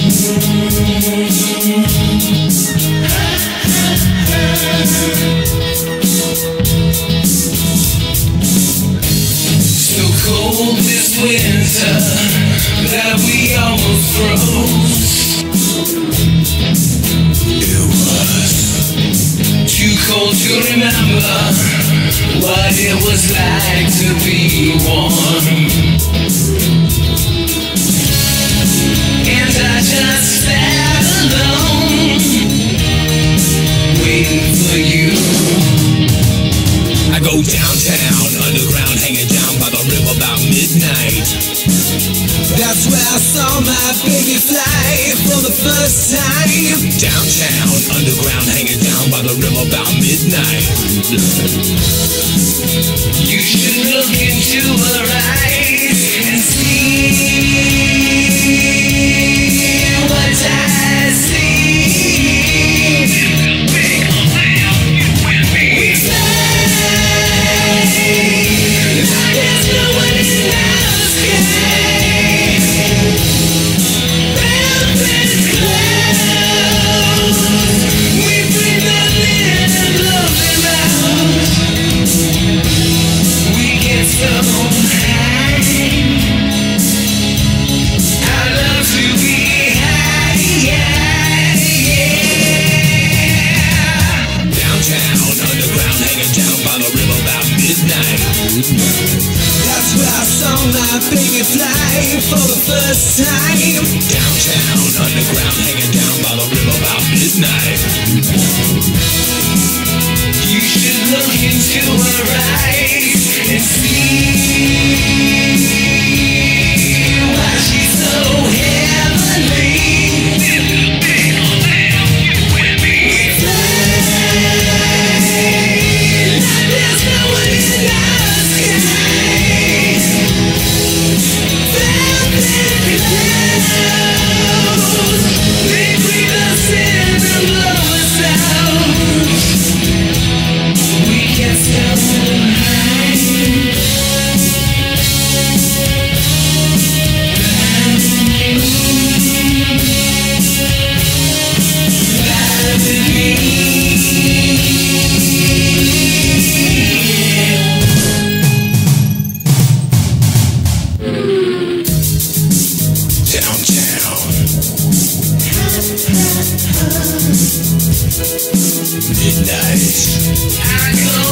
So cold this winter that we almost froze. It was too cold to remember what it was like to be warm. And I just sat alone, waiting for you. I go downtown, underground, hanging down by the river about midnight. That's where I saw my baby fly for the first time. Downtown, underground, hanging down by the river about midnight. You should look into her eyes and see what I see. We fly, there's no one in our sky. Velvet clouds, we breathe the wind and blow them out. We get so high, I love to be high, yeah. Downtown, underground, hanging down by the river about midnight. That's where I saw my baby fly for the first time. Downtown, underground, hanging down by the river about midnight. You should look into her eyes and see why she's so heavenly. We fly like there's no one in our sky. Velvet clouds, they breathe us in and blow us out. We get so high, fly with me. Downtown, midnight. I go